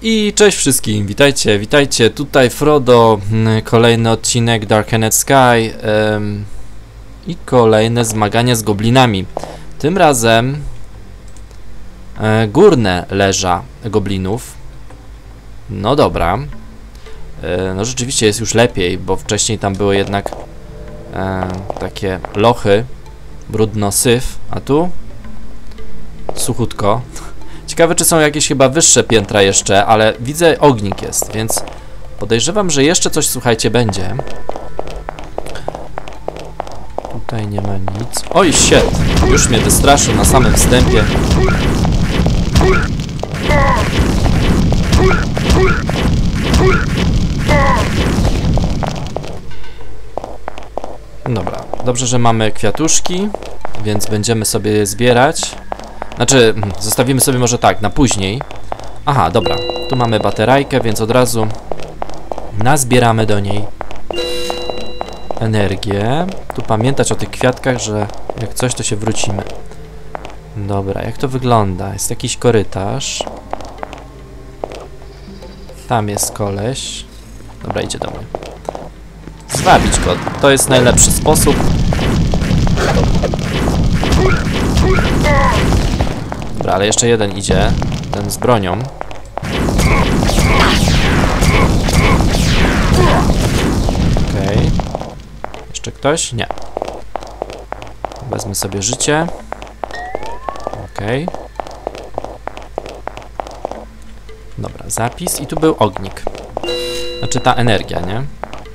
I cześć wszystkim, witajcie, tutaj Frodo, kolejny odcinek Darkened Sky i kolejne zmagania z goblinami. Tym razem górne leża goblinów. No dobra, no rzeczywiście jest już lepiej, bo wcześniej tam były jednak takie lochy, brudno syf, a tu suchutko. Ciekawe, czy są jakieś chyba wyższe piętra jeszcze, ale widzę, ognik jest, więc podejrzewam, że jeszcze coś, słuchajcie, będzie. Tutaj nie ma nic. Oj, shit! Już mnie wystraszył na samym wstępie. Dobra, dobrze, że mamy kwiatuszki, więc będziemy sobie je zbierać. Znaczy, zostawimy sobie może tak, na później. Aha, dobra, tu mamy baterajkę, więc od razu nazbieramy do niej energię. Tu pamiętać o tych kwiatkach, że jak coś, to się wrócimy. Dobra, jak to wygląda? Jest jakiś korytarz. Tam jest koleś. Dobra, idzie do mnie. Zwabić go, to jest najlepszy sposób. Dobra, ale jeszcze jeden idzie, ten z bronią. Okej. Jeszcze ktoś? Nie. Wezmę sobie życie. Okej. Dobra, zapis i tu był ognik. Znaczy ta energia, nie?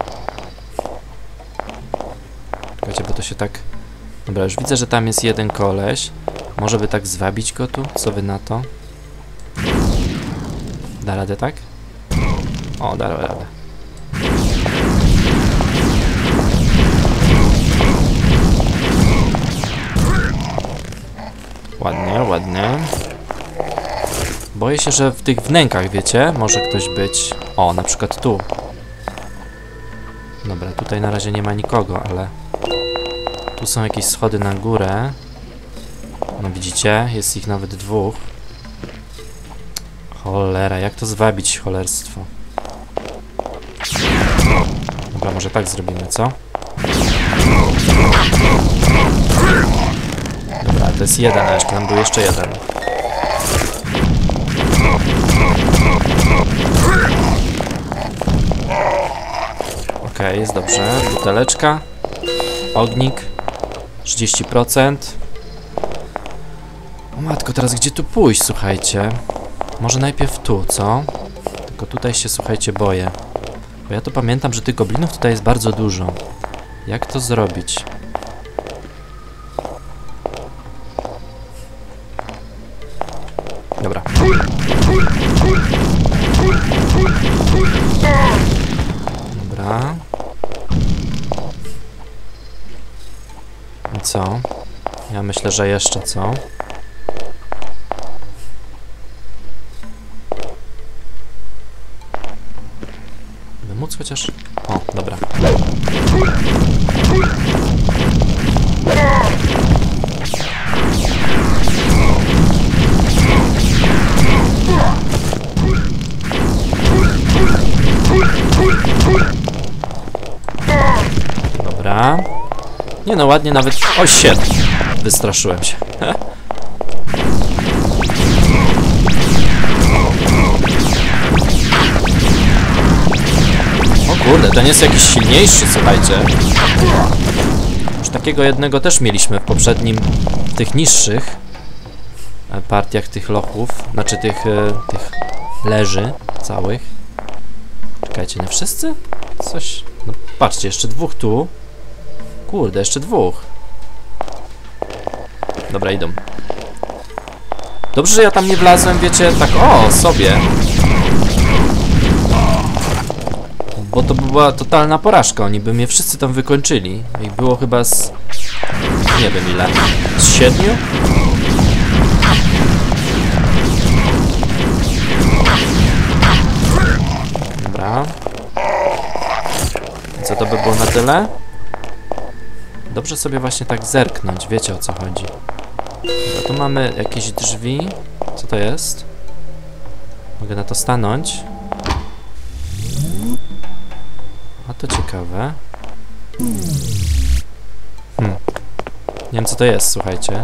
Czekajcie, bo to się tak... Dobra, już widzę, że tam jest jeden koleś. Może by tak zwabić go tu? Co wy na to? Da radę, tak? O, da radę. Ładnie, ładnie. Boję się, że w tych wnękach, wiecie, może ktoś być... O, na przykład tu. Dobra, tutaj na razie nie ma nikogo, ale... Tu są jakieś schody na górę. No widzicie, jest ich nawet dwóch. Cholera, jak to zwabić, cholerstwo? Dobra, może tak zrobimy, co? Dobra, to jest jeden, a jeszcze tam był jeszcze jeden. Okej, jest dobrze. Buteleczka. Ognik. 30%. O matko, teraz gdzie tu pójść, słuchajcie? Może najpierw tu, co? Tylko tutaj się, słuchajcie, boję. Bo ja to pamiętam, że tych goblinów tutaj jest bardzo dużo. Jak to zrobić? Dobra. Dobra. I co? Ja myślę, że jeszcze co? By móc chociaż... O, dobra. Dobra. Nie no, ładnie nawet... O, shit! Wystraszyłem się. O kurde, ten jest jakiś silniejszy, słuchajcie. Już takiego jednego też mieliśmy w poprzednim, w tych niższych partiach tych lochów, znaczy tych leży całych. Czekajcie, nie wszyscy? Coś... No patrzcie, jeszcze dwóch tu. Kurde, jeszcze dwóch. Dobra, idą. Dobrze, że ja tam nie wlazłem, wiecie, tak o, sobie. Bo to była totalna porażka, oni by mnie wszyscy tam wykończyli. Ich było chyba z... nie wiem ile. Z 7? Dobra. Co to by było na tyle? Dobrze sobie właśnie tak zerknąć, wiecie o co chodzi. Dobra, tu mamy jakieś drzwi. Co to jest? Mogę na to stanąć. A to ciekawe. Nie wiem co to jest, słuchajcie.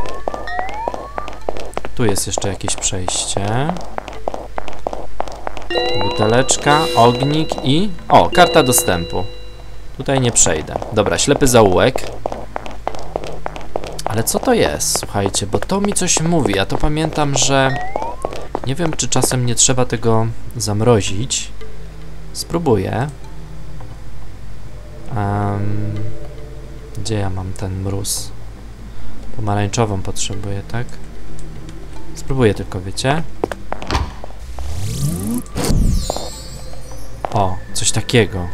Tu jest jeszcze jakieś przejście. Buteleczka, ognik i... O, karta dostępu. Tutaj nie przejdę. Dobra, ślepy zaułek. Ale co to jest, słuchajcie, bo to mi coś mówi. Ja to pamiętam, że... Nie wiem, czy czasem nie trzeba tego zamrozić. Spróbuję. Gdzie ja mam ten mróz? Pomarańczową potrzebuję, tak? Spróbuję tylko, wiecie? O, coś takiego.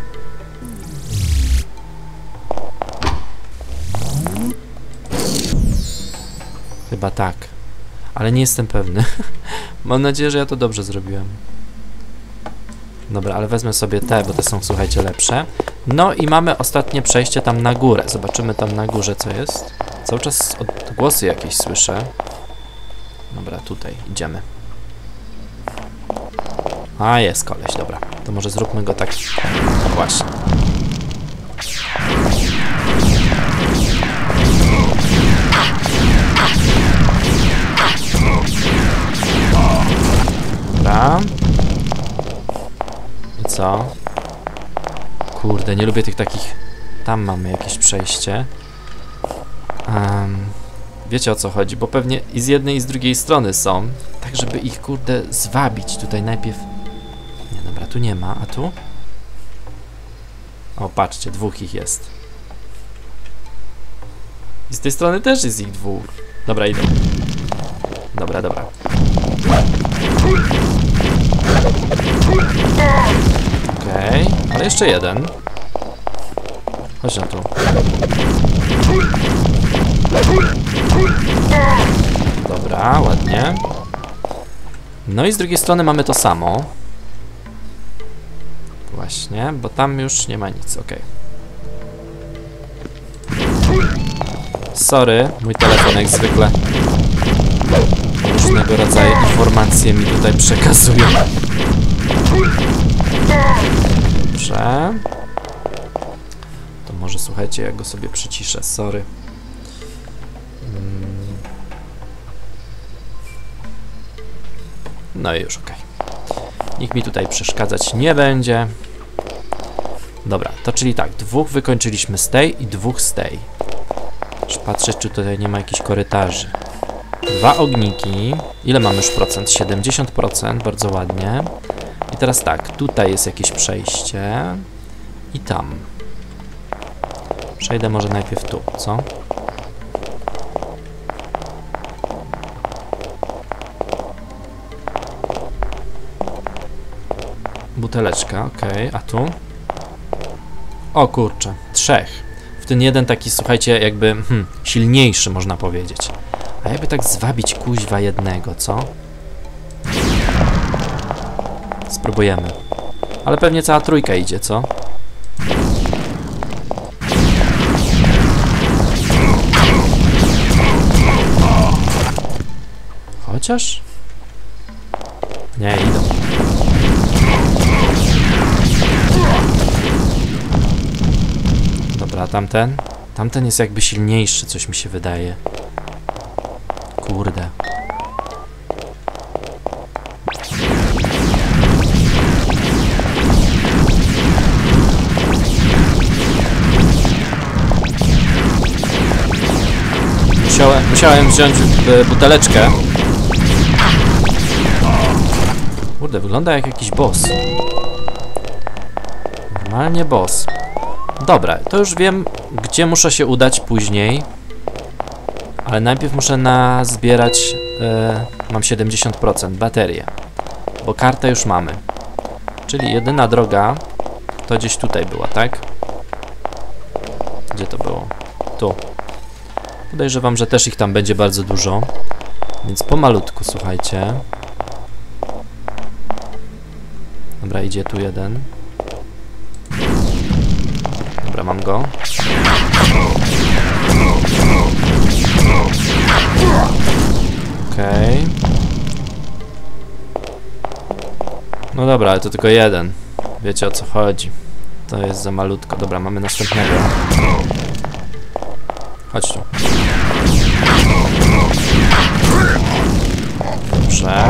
Chyba tak. Ale nie jestem pewny. Mam nadzieję, że ja to dobrze zrobiłem. Dobra, ale wezmę sobie te, bo te są, słuchajcie, lepsze. No i mamy ostatnie przejście tam na górę. Zobaczymy tam na górze, co jest. Cały czas odgłosy jakieś słyszę. Dobra, tutaj idziemy. A, jest koleś, dobra. To może zróbmy go tak właśnie. Dobra. I co? Kurde, nie lubię tych takich... Tam mamy jakieś przejście. Wiecie o co chodzi, bo pewnie i z jednej i z drugiej strony są. Tak, żeby ich, kurde, zwabić tutaj najpierw. Nie, dobra, tu nie ma, a tu? O, patrzcie, dwóch ich jest. I z tej strony też jest ich dwóch. Dobra, idę. Dobra, dobra. Okej, ale jeszcze jeden. Chodź na tu. Dobra, ładnie. No i z drugiej strony mamy to samo. Właśnie, bo tam już nie ma nic, okej. Sorry, mój telefon jak zwykle różnego rodzaju informacje mi tutaj przekazują. Dobrze. To może słuchajcie, ja go sobie przyciszę, sorry. No i już okej. Nikt mi tutaj przeszkadzać nie będzie. Dobra, to czyli tak, dwóch wykończyliśmy z tej i dwóch z tej. Muszę patrzeć, czy tutaj nie ma jakichś korytarzy. Dwa ogniki. Ile mamy już procent? 70%, bardzo ładnie. I teraz tak, tutaj jest jakieś przejście. I tam. Przejdę może najpierw tu, co? Buteleczka, okej, a tu? O kurczę, trzech. W ten jeden taki, słuchajcie, jakby silniejszy, można powiedzieć. A jakby tak zwabić kuźwa jednego, co? Spróbujemy. Ale pewnie cała trójka idzie, co? Chociaż? Nie, idą. Dobra, tamten? Tamten jest jakby silniejszy, coś mi się wydaje. Kurde. Musiałem wziąć buteleczkę. Kurde, wygląda jak jakiś boss. Normalnie boss. Dobra, to już wiem, gdzie muszę się udać później. Ale najpierw muszę nazbierać... mam 70% baterię. Bo kartę już mamy. Czyli jedyna droga to gdzieś tutaj była, tak? Gdzie to było? Tu. Podejrzewam, że też ich tam będzie bardzo dużo. Więc pomalutku, słuchajcie. Dobra, idzie tu jeden. Dobra, mam go. Okej. No dobra, ale to tylko jeden. Wiecie o co chodzi. To jest za malutko. Dobra, mamy następnego. Chodź tu. Dobrze.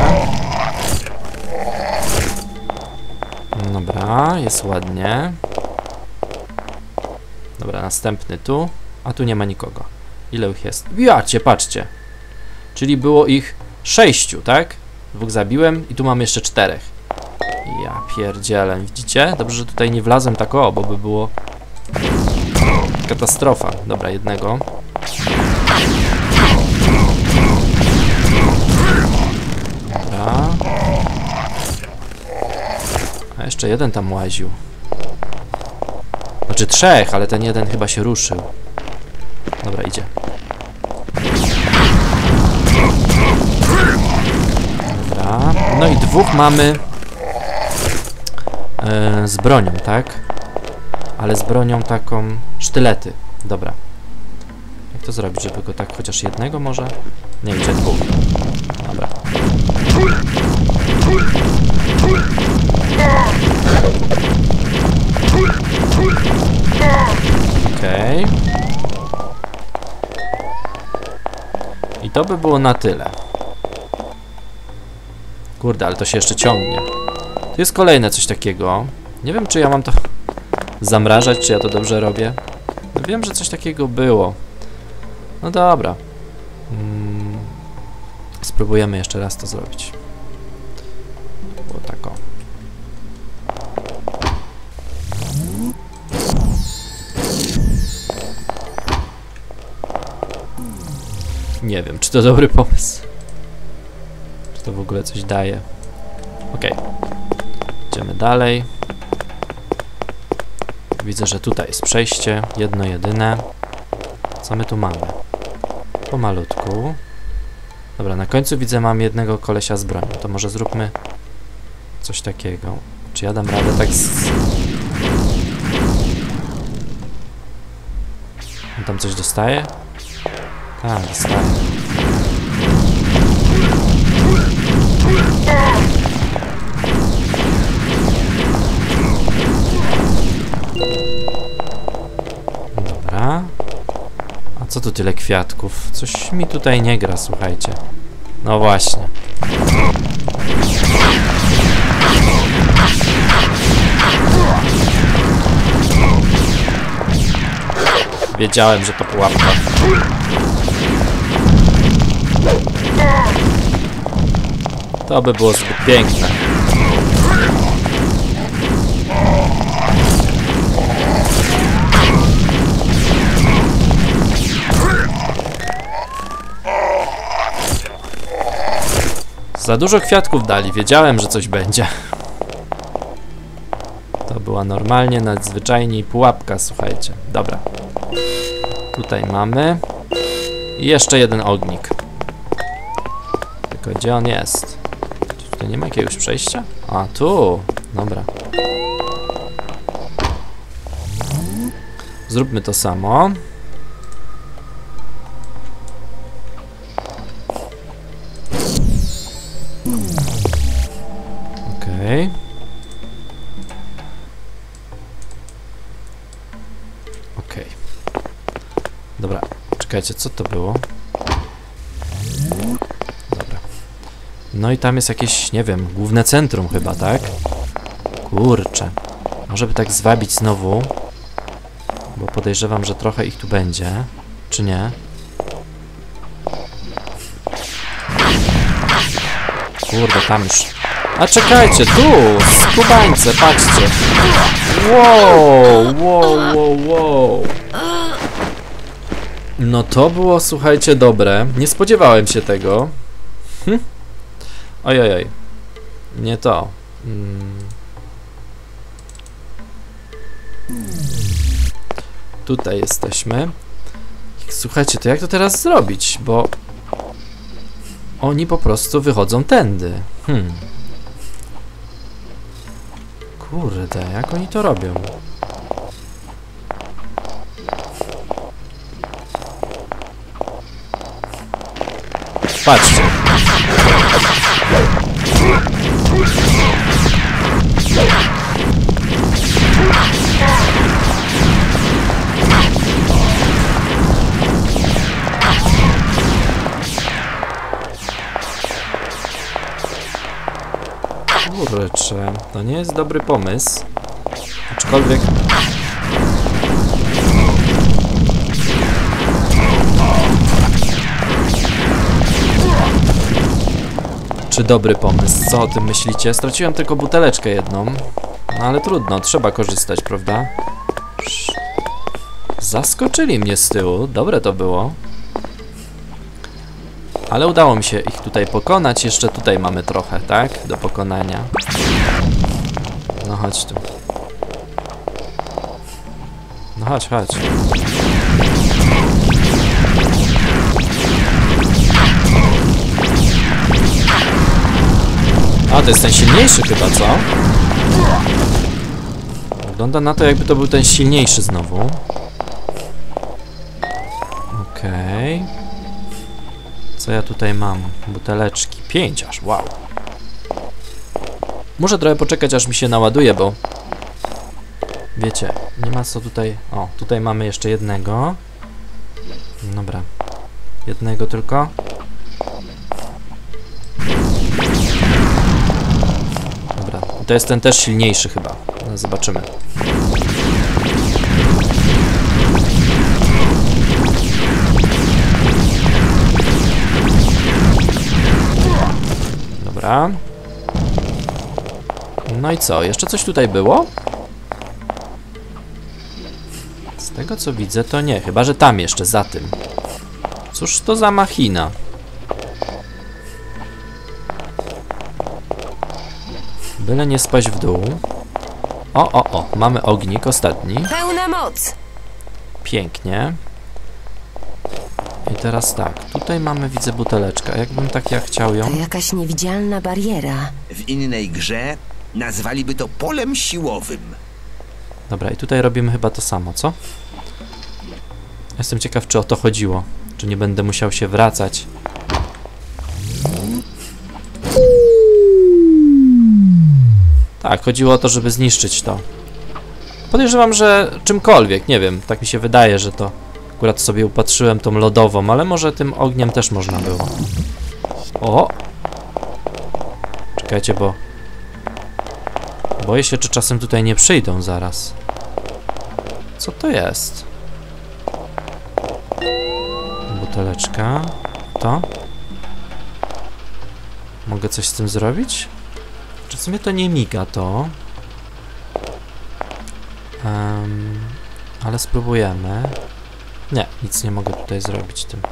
Dobra, jest ładnie. Dobra, następny tu. A tu nie ma nikogo. Ile ich jest? Jacie, patrzcie. Czyli było ich 6, tak? 2 zabiłem i tu mam jeszcze 4. Ja pierdzielę, widzicie? Dobrze, że tutaj nie wlazłem tak bo by było katastrofa. Dobra, jednego. Dobra. A jeszcze jeden tam łaził. Znaczy 3, ale ten jeden chyba się ruszył. Dobra, idzie. Dobra. No i 2 mamy z bronią, tak? Ale z bronią taką sztylety. Dobra. Jak to zrobić, żeby go tak chociaż jednego może? Nie, idzie 2. Dobra. Okej. I to by było na tyle. Kurde, ale to się jeszcze ciągnie. Tu jest kolejne coś takiego. Nie wiem, czy ja mam to zamrażać, czy ja to dobrze robię. No wiem, że coś takiego było. No dobra. Spróbujemy jeszcze raz to zrobić. Było tak o. Nie wiem, czy to dobry pomysł. Czy to w ogóle coś daje. Okej. Idziemy dalej. Widzę, że tutaj jest przejście. Jedno, jedyne. Co my tu mamy? Pomalutku. Dobra, na końcu widzę, mam jednego kolesia z bronią. To może zróbmy coś takiego. Czy ja dam radę tak On tam coś dostaje? Tak, dostaje. Dobra. A co tu tyle kwiatków? Coś mi tutaj nie gra, słuchajcie. No właśnie. Wiedziałem, że to pułapka. To by było zbyt piękne. Za dużo kwiatków dali, wiedziałem, że coś będzie. To była normalnie, nadzwyczajnie pułapka, słuchajcie. Dobra. Tutaj mamy. I jeszcze jeden ognik. Tylko gdzie on jest? Czy tutaj nie ma jakiegoś przejścia? A, tu. Dobra. Zróbmy to samo. Okej. Okej. Dobra, czekajcie, co to było? Dobra. No i tam jest jakieś, nie wiem, główne centrum chyba, tak? Kurczę. Może by tak zwabić znowu. Bo podejrzewam, że trochę ich tu będzie. Czy nie? Kurde, tam już. A czekajcie, tu! Skubańce, patrzcie! Wow, wow, wow, wow. No to było, słuchajcie, dobre. Nie spodziewałem się tego. Ojojoj. Nie to. Tutaj jesteśmy. Słuchajcie, to jak to teraz zrobić? Bo oni po prostu wychodzą tędy. Kurde, jak oni to robią? Patrzcie. Kurczę, to nie jest dobry pomysł. Aczkolwiek... Czy dobry pomysł? Co o tym myślicie? Straciłem tylko buteleczkę jedną. No ale trudno, trzeba korzystać, prawda? Zaskoczyli mnie z tyłu, dobre to było. Ale udało mi się ich tutaj pokonać, jeszcze tutaj mamy trochę, tak? Do pokonania. No chodź tu. No chodź, chodź. A, to jest ten silniejszy chyba, co? Wygląda na to, jakby to był ten silniejszy znowu. Okej. Co ja tutaj mam? Buteleczki. 5 aż, wow. Muszę trochę poczekać, aż mi się naładuje, bo... Wiecie, nie ma co tutaj... O, tutaj mamy jeszcze jednego. Dobra. Jednego tylko. Dobra, to jest ten też silniejszy chyba. No, zobaczymy. Dobra. No i co? Jeszcze coś tutaj było? Z tego co widzę to nie, chyba że tam jeszcze za tym. Cóż to za machina? Byle nie spaść w dół. O, mamy ognik ostatni. Pełna moc! Pięknie. I teraz tak, tutaj mamy, widzę, buteleczkę. Jakbym tak ja chciał ją... To jakaś niewidzialna bariera. W innej grze nazwaliby to polem siłowym. Dobra, i tutaj robimy chyba to samo, co? Jestem ciekaw, czy o to chodziło. Czy nie będę musiał się wracać. Tak, chodziło o to, żeby zniszczyć to. Podejrzewam, że czymkolwiek, nie wiem, tak mi się wydaje, że to... Akurat sobie upatrzyłem tą lodową, ale może tym ogniem też można było. O! Czekajcie, bo... Boję się, czy czasem tutaj nie przyjdą zaraz. Co to jest? Buteleczka. To? Mogę coś z tym zrobić? Czy w sumie to nie miga to? Ale spróbujemy. Nie, nic nie mogę tutaj zrobić tym.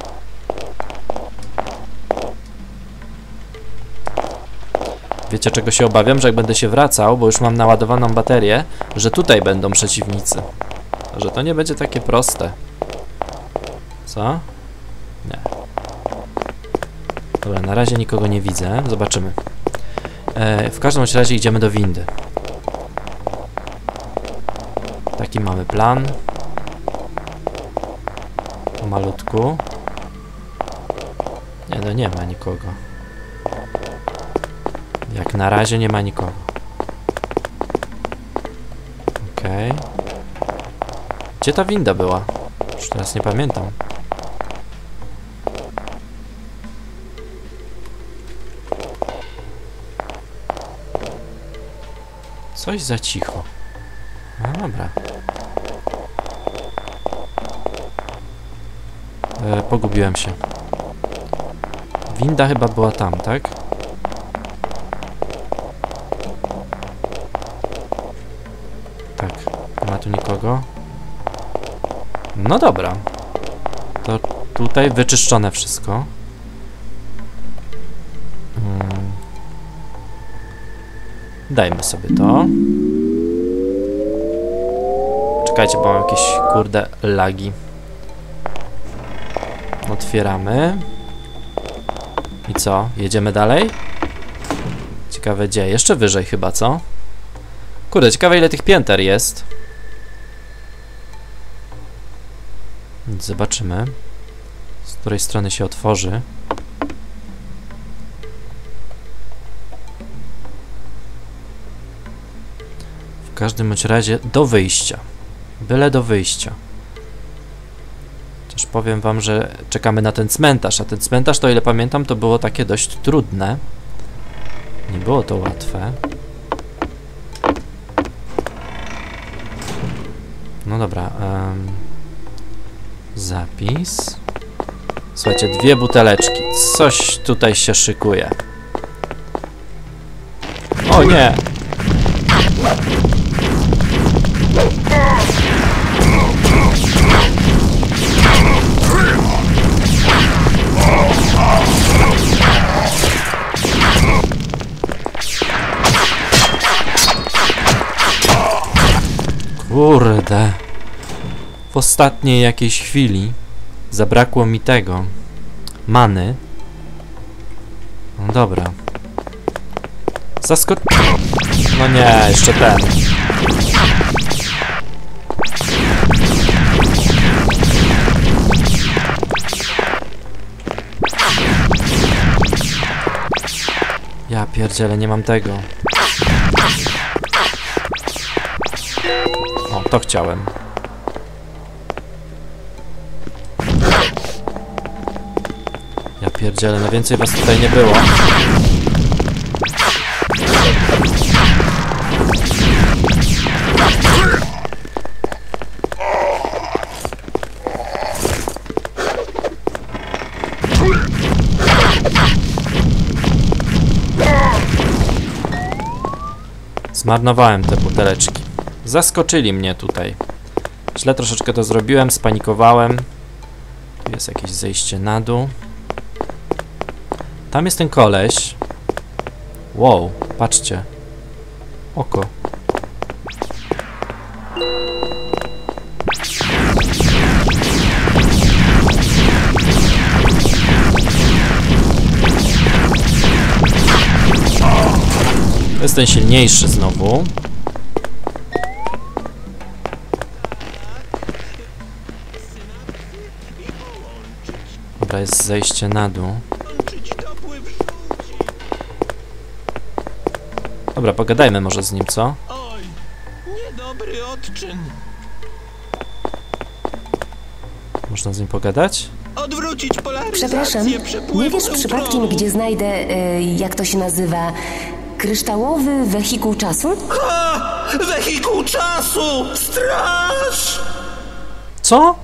Wiecie, czego się obawiam? Że jak będę się wracał, bo już mam naładowaną baterię, że tutaj będą przeciwnicy. Że to nie będzie takie proste. Co? Nie. Dobra, na razie nikogo nie widzę. Zobaczymy. W każdym razie idziemy do windy. Taki mamy plan. Pomalutku. Nie, no nie ma nikogo. Jak na razie nie ma nikogo. Okej. Gdzie ta winda była? Już teraz nie pamiętam. Coś za cicho. No dobra. Pogubiłem się. Winda chyba była tam, tak? Tak. Nie ma tu nikogo. No dobra. To tutaj wyczyszczone wszystko. Dajmy sobie to. Czekajcie, bo mam jakieś, kurde, lagi. Otwieramy. I co? Jedziemy dalej? Ciekawe gdzie? Jeszcze wyżej chyba, co? Kurde, ciekawe ile tych pięter jest. Zobaczymy. Z której strony się otworzy. W każdym bądź razie do wyjścia. Byle do wyjścia. Chociaż powiem wam, że czekamy na ten cmentarz, a ten cmentarz, to ile pamiętam, to było takie dość trudne. Nie było to łatwe. No dobra. Zapis. Słuchajcie, 2 buteleczki. Coś tutaj się szykuje. O nie! Kurde. W ostatniej jakiejś chwili zabrakło mi tego many. No dobra. No nie, jeszcze ten. Ja pierdzielę, nie mam tego. O, to chciałem. Ja pierdzielę, no więcej was tutaj nie było. Zmarnowałem te buteleczki. Zaskoczyli mnie tutaj. Źle troszeczkę to zrobiłem, spanikowałem. Tu jest jakieś zejście na dół. Tam jest ten koleś. Wow, patrzcie. Oko. To jest ten silniejszy znowu. Dobra, jest zejście na dół. Dobra, pogadajmy może z nim, co? Oj, niedobry odczyn. Można z nim pogadać? Odwrócić polaryzację. Przepraszam, nie wiesz przypadkiem, gdzie znajdę, jak to się nazywa, kryształowy wehikuł czasu? Ha! Wehikuł czasu! Straż! Co?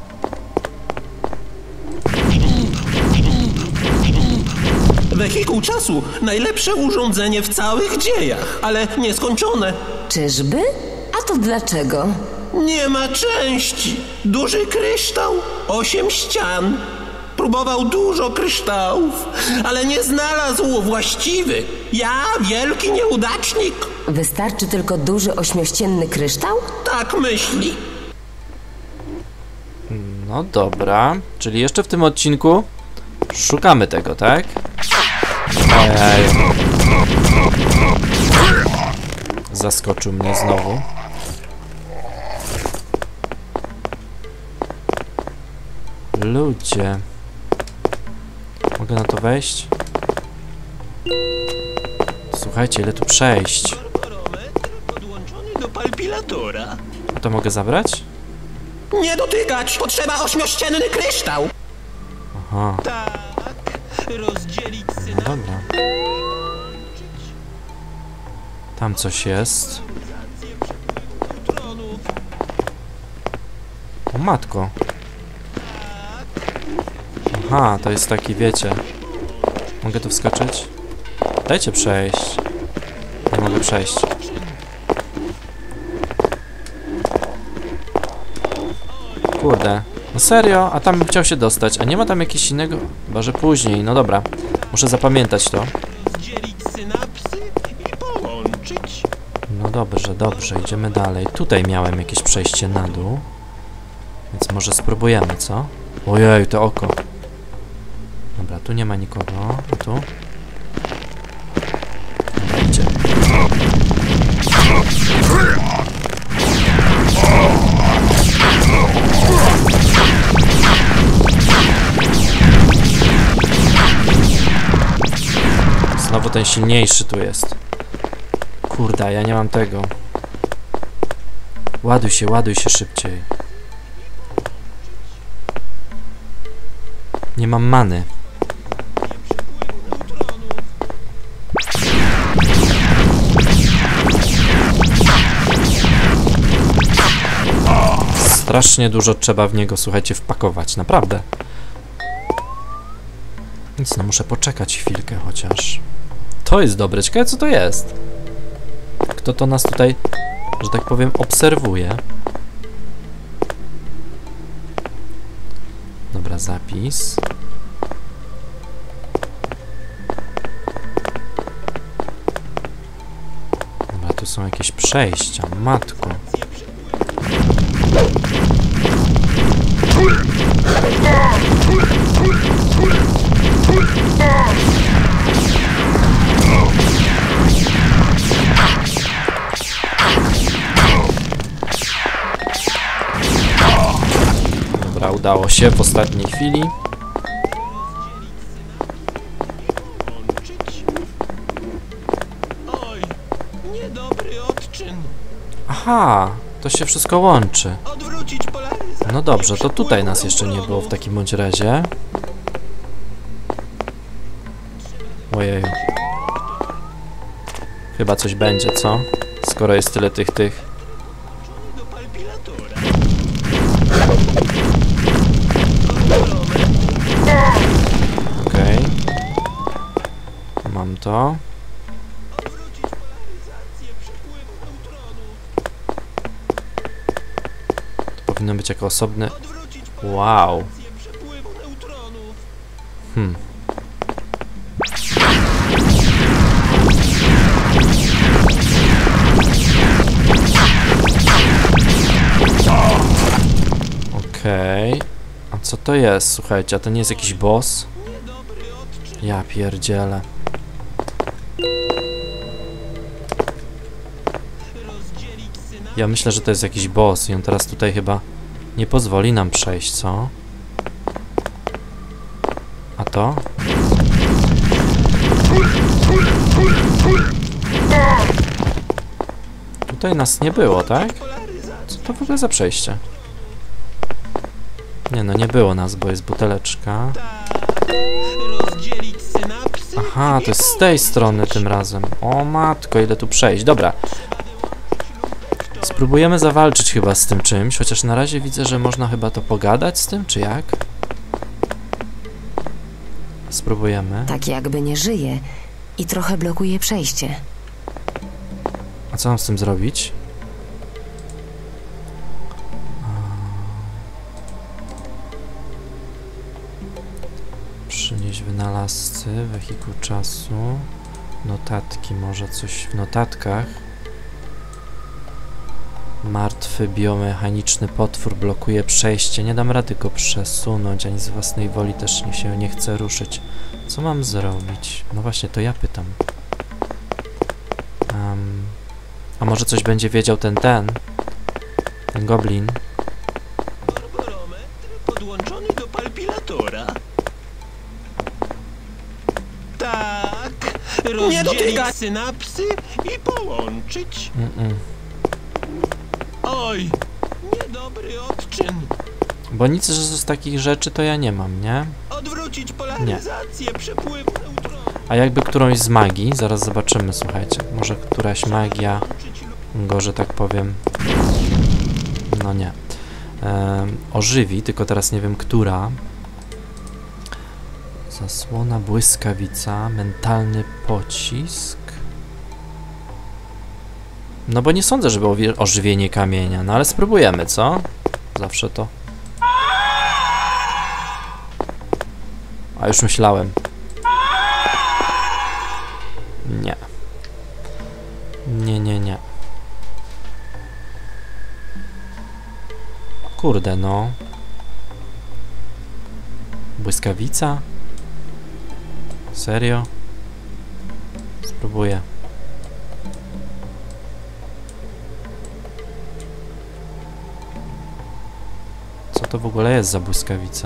Wehikuł czasu. Najlepsze urządzenie w całych dziejach, ale nieskończone. Czyżby? A to dlaczego? Nie ma części. Duży kryształ, 8 ścian. Próbował dużo kryształów, ale nie znalazł właściwy. Ja, wielki nieudacznik. Wystarczy tylko duży 8-ścienny kryształ? Tak myśli. No dobra. Czyli jeszcze w tym odcinku szukamy tego, tak? Ojej. Zaskoczył mnie znowu. Ludzie. Mogę na to wejść? Słuchajcie, ile tu przejść? Barometr podłączony do palpilatora. A to mogę zabrać? Nie dotykać! Potrzeba 8-ścienny kryształ! Aha, Tak, rozdzielić no syna. dobra. Tam coś jest. Neutronów. O matko. Aha, to jest taki, wiecie. Mogę tu wskoczyć? Dajcie przejść. Nie mogę przejść. Kurde. No serio? A tam bym chciał się dostać. A nie ma tam jakiegoś innego? Chyba, że później. No dobra. Muszę zapamiętać to. Rozdzielić synapsy i połączyć. No dobrze, dobrze. Idziemy dalej. Tutaj miałem jakieś przejście na dół. Więc może spróbujemy, co? Ojej, to oko. Dobra, tu nie ma nikogo. A tu? Dobra, idzie. Znowu ten silniejszy tu jest. Kurde, ja nie mam tego. Ładuj się szybciej. Nie mam many. Strasznie dużo trzeba w niego, słuchajcie, wpakować, naprawdę. Nic, no muszę poczekać chwilkę chociaż. To jest dobre, ciekawe co to jest. Kto to nas tutaj, że tak powiem, obserwuje. Dobra, zapis. Dobra, tu są jakieś przejścia, matko. Dobra, udało się w ostatniej chwili. Oj, niedobry odczyn. Aha, to się wszystko łączy. Odwrócić polaryzację. No dobrze, to tutaj nas jeszcze nie było w takim bądź razie. Ojeju. Chyba coś będzie, co? Skoro jest tyle tych. Do palpilatora. Okej. Mam to. Odwrócić polaryzację przepływu neutronów. To powinno być jako osobny... Odwrócić Wow. polaryzację przepływu neutronów. Okej. A co to jest? Słuchajcie, a to nie jest jakiś boss? Niedobry odczyn. Ja pierdzielę. Rozdzielić synapsy. Ja myślę, że to jest jakiś boss i on teraz tutaj chyba nie pozwoli nam przejść, co? A to? Tutaj nas nie było, tak? Co to w ogóle za przejście? Nie no, nie było nas, bo jest buteleczka. Rozdzielić synapsy. Aha, to jest z tej strony tym razem. O matko, ile tu przejść. Dobra. Spróbujemy zawalczyć chyba z tym czymś, chociaż na razie widzę, że można chyba to pogadać z tym, czy jak? Spróbujemy. Tak jakby nie żyje i trochę blokuje przejście. A co mam z tym zrobić? Przynieść wynalazcy, wehikuł czasu, notatki, może coś w notatkach. Martwy biomechaniczny potwór blokuje przejście. Nie dam rady go przesunąć, ani z własnej woli też się nie chce ruszyć. Co mam zrobić? No właśnie, to ja pytam. A może coś będzie wiedział ten goblin? Barometr podłączony do palpilatora. Tak. Rozdzielić synapsy i połączyć. Oj, niedobry odczyn. Bo nic z takich rzeczy to ja nie mam, nie? Odwrócić polaryzację przepływu neutronów. A jakby którąś z magii, zaraz zobaczymy, słuchajcie. Może któraś magia go, że tak powiem, no nie, ożywi, tylko teraz nie wiem, która. Zasłona, błyskawica, mentalny pocisk. No bo nie sądzę, żeby ożywienie kamienia, no ale spróbujemy, co? Zawsze to. A już myślałem. Nie. Nie. Kurde, no. Błyskawica? Serio? Spróbuję. Co to w ogóle jest za błyskawica?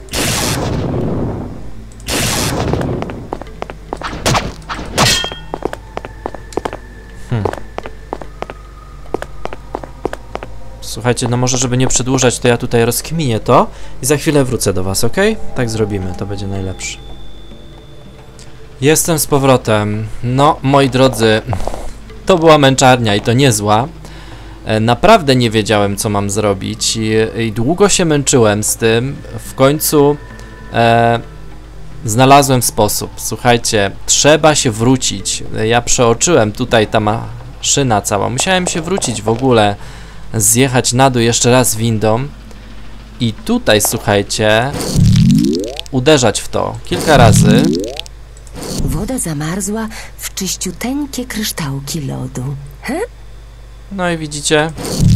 Słuchajcie, no może żeby nie przedłużać, to ja tutaj rozkminię to i za chwilę wrócę do was, ok? Tak zrobimy, to będzie najlepsze. Jestem z powrotem. No, moi drodzy, to była męczarnia i to niezła. Naprawdę nie wiedziałem, co mam zrobić i długo się męczyłem z tym. W końcu znalazłem sposób. Słuchajcie, trzeba się wrócić. Ja przeoczyłem tutaj ta maszyna cała. Musiałem się wrócić w ogóle, zjechać na dół jeszcze raz windą i tutaj, słuchajcie, uderzać w to kilka razy. Woda zamarzła w czyściuteńkie kryształki lodu. No i widzicie?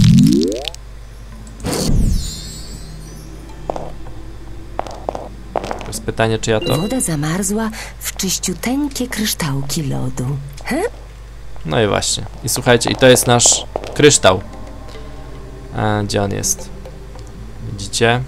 To jest pytanie, czy ja to... Woda zamarzła w czyściuteńkie kryształki lodu. No i właśnie. I słuchajcie, i to jest nasz kryształ. Gdzie on jest? Widzicie?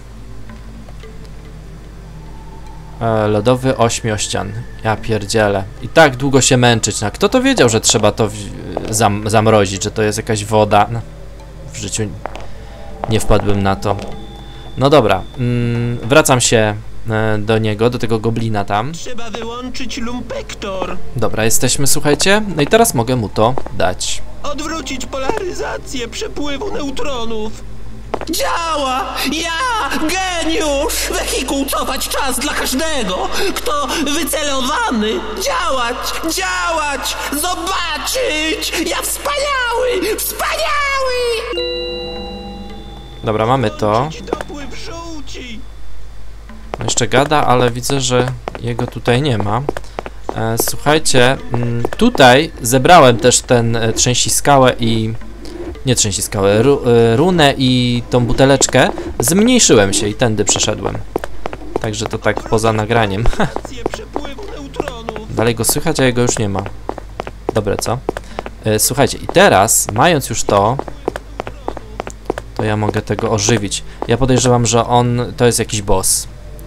Lodowy ośmiościan. Ja pierdzielę. I tak długo się męczyć. No, kto to wiedział, że trzeba to zamrozić, że to jest jakaś woda? No, w życiu nie wpadłbym na to. No dobra. Wracam się do niego, do tego goblina tam. Trzeba wyłączyć lumpektor. Dobra, jesteśmy, słuchajcie. No i teraz mogę mu to dać. Odwrócić polaryzację przepływu neutronów. Działa! Ja, geniusz! Wehikuł cofać czas dla każdego, kto wycelowany. Działać! Działać! Zobaczyć! Ja wspaniały! Wspaniały! Dobra, mamy to. Dopływ żółci. On jeszcze gada, ale widzę, że jego tutaj nie ma. Słuchajcie, tutaj zebrałem też ten trzęsiskałę i... Nie trzęsiskałę, runę i tą buteleczkę. Zmniejszyłem się i tędy przeszedłem. Także to tak poza nagraniem. Dalej go słychać, a jego już nie ma. Dobre, co? Słuchajcie, i teraz, mając już to ja mogę tego ożywić. Ja podejrzewam, że to jest jakiś boss.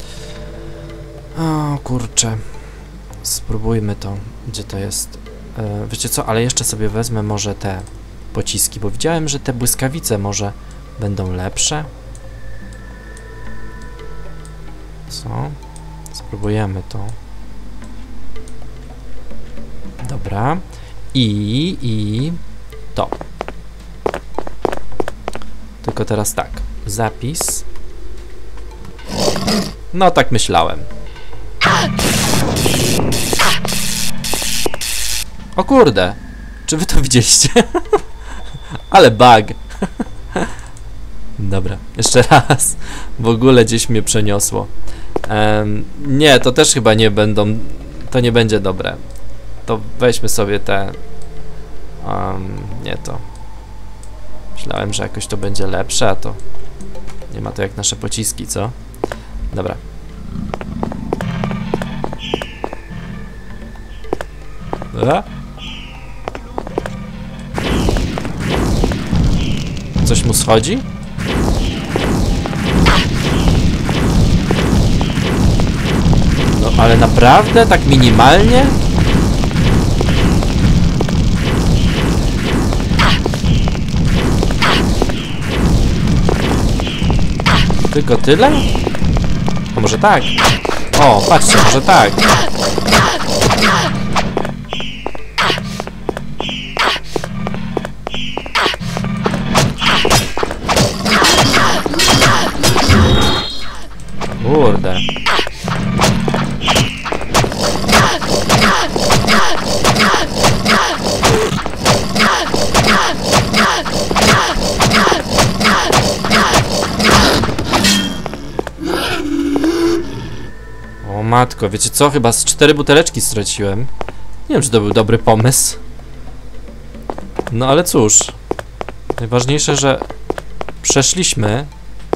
O kurczę. Spróbujmy to. Gdzie to jest? Wiecie co, ale jeszcze sobie wezmę może te pociski, bo widziałem, że te błyskawice może będą lepsze. Co? Spróbujemy to. Dobra. I to. Tylko teraz tak. Zapis. No tak myślałem. O kurde. Czy wy to widzieliście? Ale bug. Dobra, jeszcze raz. W ogóle gdzieś mnie przeniosło. Nie, to też chyba nie będą... To nie będzie dobre. To weźmy sobie te... nie to. Myślałem, że jakoś to będzie lepsze, a to... Nie ma to jak nasze pociski, co? Dobra. Coś mu schodzi? No, ale naprawdę? Tak minimalnie? Tylko tyle? A może tak? O, patrzcie, może tak. Kurde. O matko, wiecie co? Chyba z 4 buteleczki straciłem. Nie wiem, czy to był dobry pomysł. No ale cóż. Najważniejsze, że przeszliśmy.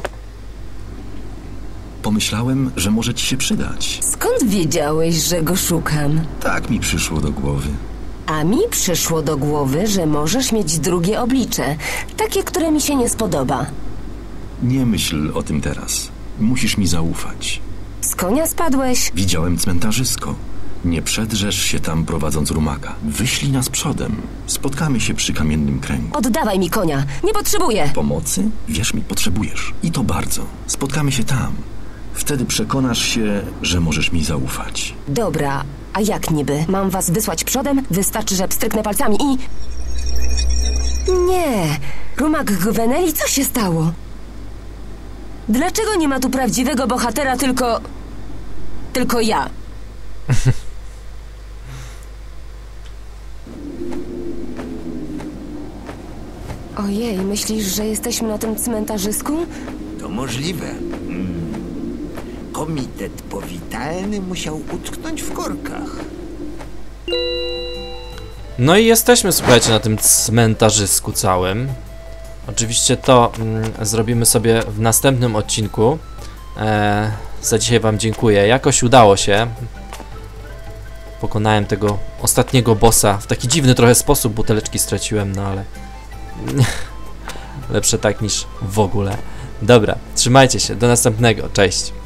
Pomyślałem, że może ci się przydać. Skąd wiedziałeś, że go szukam? Tak mi przyszło do głowy. A mi przyszło do głowy, że możesz mieć drugie oblicze. Takie, które mi się nie spodoba. Nie myśl o tym teraz. Musisz mi zaufać. Z konia spadłeś? Widziałem cmentarzysko. Nie przedrzesz się tam prowadząc rumaka. Wyślij nas przodem. Spotkamy się przy kamiennym kręgu. Oddawaj mi konia. Nie potrzebuję. Pomocy? Wierz mi, potrzebujesz. I to bardzo. Spotkamy się tam. Wtedy przekonasz się, że możesz mi zaufać. Dobra, a jak niby? Mam was wysłać przodem? Wystarczy, że pstryknę palcami i... Nie, Rumak Gweneli, co się stało? Dlaczego nie ma tu prawdziwego bohatera, tylko ja? Ojej, myślisz, że jesteśmy na tym cmentarzysku? To możliwe. Komitet powitalny musiał utknąć w korkach. No i jesteśmy, słuchajcie, na tym cmentarzysku całym. Oczywiście to zrobimy sobie w następnym odcinku. Za dzisiaj wam dziękuję. Jakoś udało się. Pokonałem tego ostatniego bossa w taki dziwny trochę sposób. Buteleczki straciłem, no ale lepsze tak niż w ogóle. Dobra, trzymajcie się, do następnego, cześć.